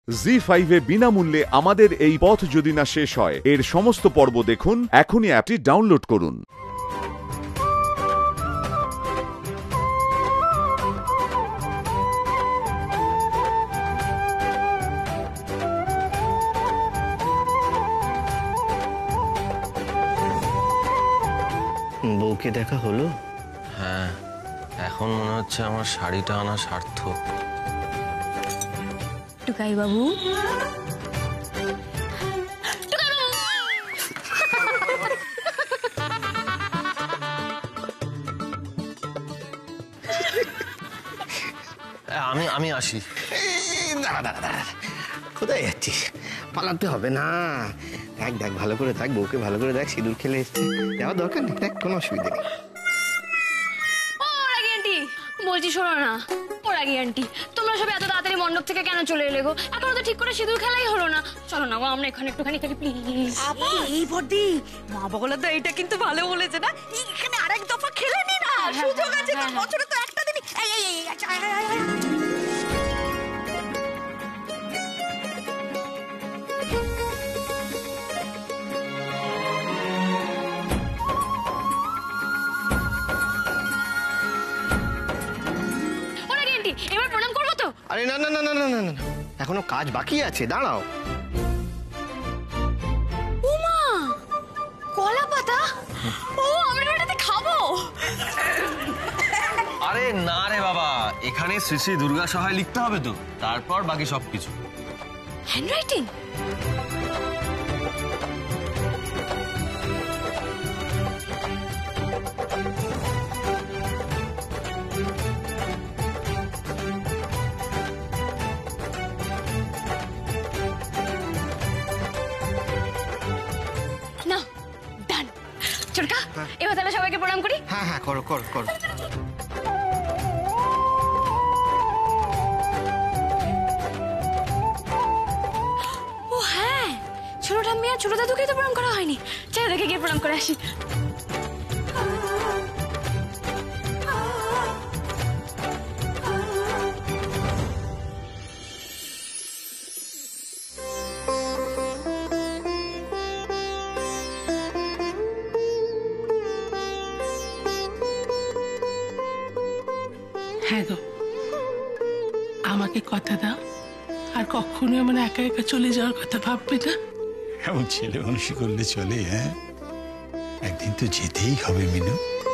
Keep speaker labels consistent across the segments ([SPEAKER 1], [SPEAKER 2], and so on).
[SPEAKER 1] জি5 এ বিনামূল্যে আমাদের এই পথ যদি না শেষ হয় এর সমস্ত পর্ব দেখুন। এখনই অ্যাপটি ডাউনলোড করুন।
[SPEAKER 2] বউকে দেখা হলো?
[SPEAKER 3] হ্যাঁ, এখন মনে হচ্ছে আমার শাড়িটা আনা সার্থক।
[SPEAKER 4] টুকাই বাবু,
[SPEAKER 3] আমি আসি।
[SPEAKER 2] দাঁড়া, কোথায় যাচ্ছিস? পালাতে হবে না। দেখ ভালো করে থাক, বউকে ভালো করে দেখ। সিঁদুর খেলে এসছে, যাওয়ার দরকার নেই। দেখ, কোনো অসুবিধা নেই।
[SPEAKER 4] বলছি শোনো না, ওর আগে আন্টি, তোমরা সব এত তাড়াতাড়ি মণ্ডপ থেকে কেন চলে এলে গো? এখনো তো ঠিক করে সিঁদুর খেলাই হলো না। চলো না গো, আমরা এখানে একটুখানি থাকি প্লিজ।
[SPEAKER 5] এই বড়দি, মা বগলা তো এটা কিন্তু ভালো বলেছে না? এখানে আরেক দফা খেলে নি না, সুযোগ আছে তো, বছরে তো একটা দিনই। এই আচ্ছা,
[SPEAKER 4] এবার প্রণাম করবো তো?
[SPEAKER 2] আরে না, এখনো কাজ বাকি আছে, দাঁড়াও।
[SPEAKER 4] উমা, কলা পাতা? ও, আমরা এটাতে খাবো।
[SPEAKER 3] আরে না রে বাবা, এখানে শ্রী শ্রী দুর্গা সহায় লিখতে হবে তো, তারপর বাকি সবকিছু।
[SPEAKER 4] হ্যান্ডরাইটিং? না, ডান। ছোটকা, এবার তাহলে সবাইকে প্রণাম করি।
[SPEAKER 2] হ্যাঁ, করো।
[SPEAKER 4] ও হ্যাঁ, ছোট ঠাম্মি আর ছোট দাদুকে তো প্রণাম করা হয়নি। ছেলেদেরকে গিয়ে প্রণাম করে আসি।
[SPEAKER 6] হ্যাঁ গো, আমাকে কথা দাও, আর কখনো এমন একা একা চলে যাওয়ার কথা ভাববে না।
[SPEAKER 7] এমন ছেলে মানুষই করলে চলে? হ্যাঁ, একদিন তো যেতেই হবে মিনু।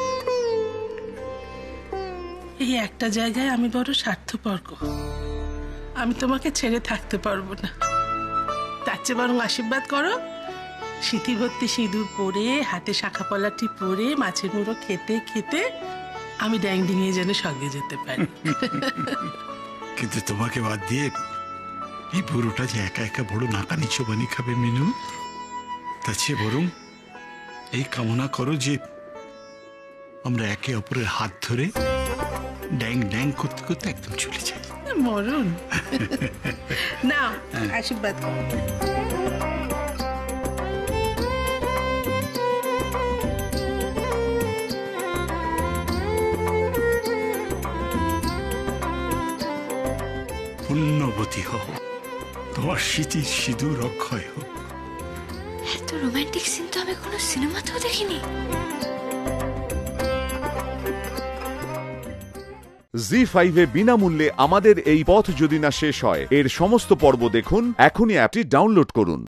[SPEAKER 6] এই একটা জায়গায় আমি বড় স্বার্থপর গো, আমি তোমাকে ছেড়ে থাকতে পারবো না। তার চেয়ে বরং আশীর্বাদ করো, সিঁথি ভর্তি সিঁদুর পরে, হাতে শাখা পলাটি পরে, মাছের মুড়ো খেতে খেতে আমি ড্যাং ডিঙিয়ে যেন সঙ্গে যেতে পারি।
[SPEAKER 7] কিন্তু তোমাকে বাদ দিয়ে এই বুড়োটা যে একা একা বড় নাকানি চোবানি খাবে মিনু, তার চেয়ে বরং এই কামনা করো যে আমরা একে অপরের হাত ধরে ড্যাং ড্যাং করতে করতে একদম চলে যাই।
[SPEAKER 6] মরণ না, আশীর্বাদ করো।
[SPEAKER 7] পুণ্যবতী হও, তোমার স্মৃতির সিঁদুর অক্ষয় হোক।
[SPEAKER 4] এত রোমান্টিক সিন তো আমি কোনো সিনেমাতেও দেখিনি।
[SPEAKER 1] জি5 এ বিনামূল্যে আমাদের এই পথ যদি না শেষ হয় এর সমস্ত পর্ব দেখুন। এখনই অ্যাপটি ডাউনলোড করুন।